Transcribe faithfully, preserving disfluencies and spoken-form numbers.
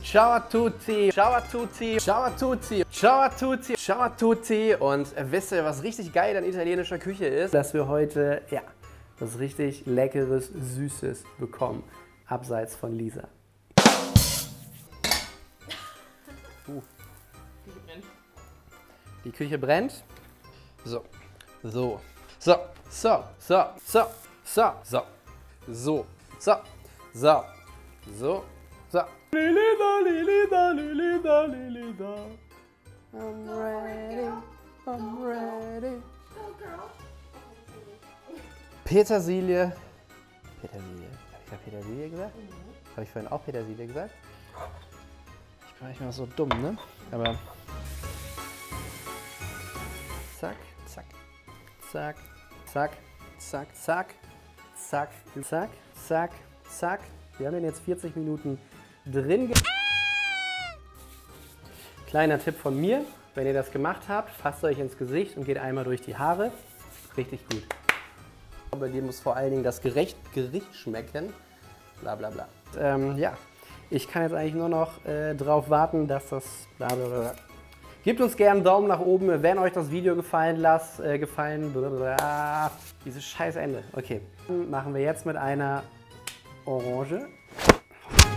Ciao a tutti, ciao a tutti, ciao a tutti, ciao a tutti, ciao a tutti. Und wisst ihr, was richtig geil an italienischer Küche ist? Dass wir heute, ja, was richtig Leckeres, Süßes bekommen. Abseits von Lisa. Uh. Die Küche brennt. Die Küche brennt. So, so, so, so, so, so, so, so, so, so, so, so, so. Lilida, Lilida, Lilida, Lilida. I'm ready, I'm ready. Petersilie. Petersilie. Habe ich gerade Petersilie gesagt? Mhm. Habe ich vorhin auch Petersilie gesagt? Ich bin manchmal so dumm, ne? Aber. Zack, zack, zack, zack, zack, zack, zack, zack, zack, zack. Wir haben den jetzt vierzig Minuten drin. Kleiner Tipp von mir, wenn ihr das gemacht habt, fasst euch ins Gesicht und geht einmal durch die Haare. Richtig gut. Bei dir muss vor allen Dingen das Gericht, Gericht schmecken. Bla bla bla. Ähm, ja, ich kann jetzt eigentlich nur noch äh, drauf warten, dass das bla bla bla. Gebt uns gerne einen Daumen nach oben, wenn euch das Video gefallen lasst, äh, gefallen. Blablabla. Dieses scheiß Ende. Okay. Machen wir jetzt mit einer Orange.